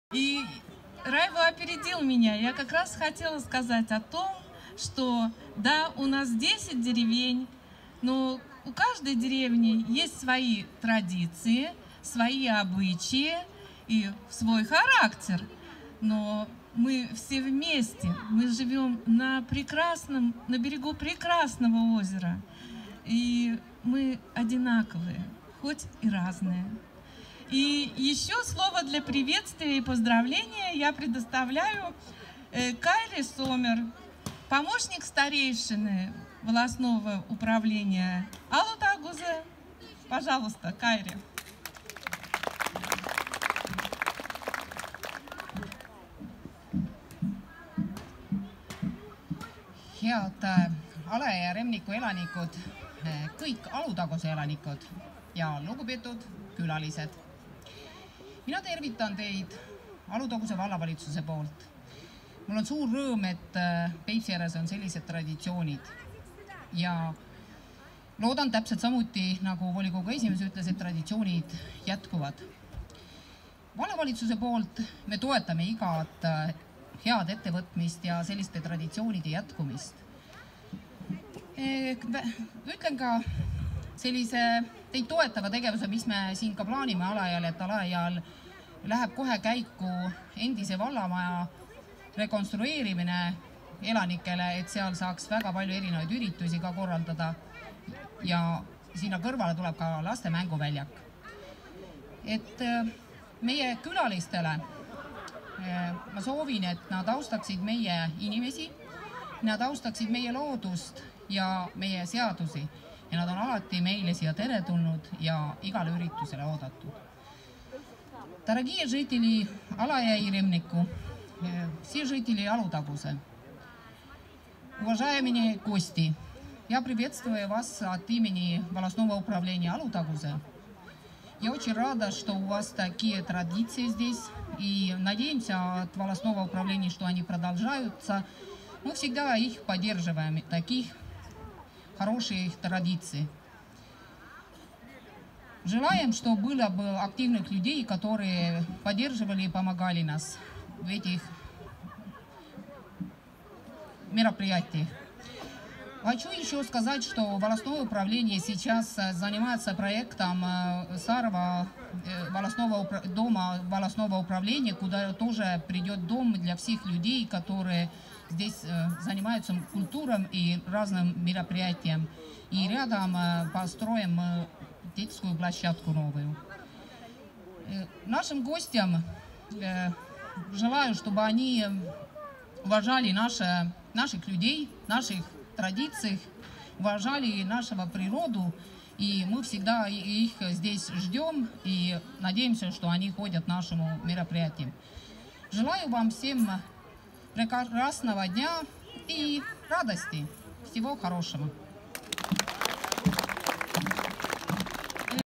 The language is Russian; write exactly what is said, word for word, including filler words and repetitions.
И Райва опередил меня. Я как раз хотела сказать о том, что да, у нас десять деревень, но у каждой деревни есть свои традиции, свои обычаи и свой характер. Но мы все вместе, мы живем на прекрасном, на берегу прекрасного озера. И мы одинаковые, хоть и разные. И еще слово для приветствия и поздравления я предоставляю Кайре Сомер, помощник старейшины волостного управления Алутагузе. Пожалуйста, Кайре. Head Ale ja Remniku elanikud, kõik Alutaguse elanikud ja lugupeetud külalised. Mina tervitan teid Alutaguse vallavalitsuse poolt. Mul on suur rõõm, et Peipsi ääres on sellised traditsioonid ja loodan täpselt samuti, nagu volikogu esimees ütles, et traditsioonid jätkuvad. Vallavalitsuse poolt me toetame igat head ettevõtmist ja selliste traditsioonide jätkumist. Ütlen ka sellise teid toetava tegevuse, mis me siin ka plaanime alajal, et alajal läheb kohe käiku endise vallamaja rekonstrueerimine elanikele, et seal saaks väga palju erinevaid üritusi ka korraldada ja sinna kõrvale tuleb ka laste mänguväljak. Et meie külalistele ma soovin, et nad austaksid meie inimesi, nad austaksid meie loodust ja meie seadusi ja nad on alati meile siia tere tulnud ja igale üritusele oodatud. Дорогие жители Алая и Ремнику, все жители Алутагузе, уважаемые гости, я приветствую вас от имени волостного управления Алутагузе. Я очень рада, что у вас такие традиции здесь, и надеемся от волостного управления, что они продолжаются. Мы всегда их поддерживаем, таких хороших традиций. Желаем, чтобы было бы активных людей, которые поддерживали и помогали нас в этих мероприятиях. Хочу еще сказать, что волостное управление сейчас занимается проектом Старого волостного дома волостного управления, куда тоже придет дом для всех людей, которые здесь занимаются культурой и разным мероприятием. И рядом построим детскую площадку новую. Нашим гостям желаю, чтобы они уважали наши, наших людей, наших традиций, уважали нашу природу, и мы всегда их здесь ждем и надеемся, что они ходят к нашему мероприятию. Желаю вам всем прекрасного дня и радости. Всего хорошего.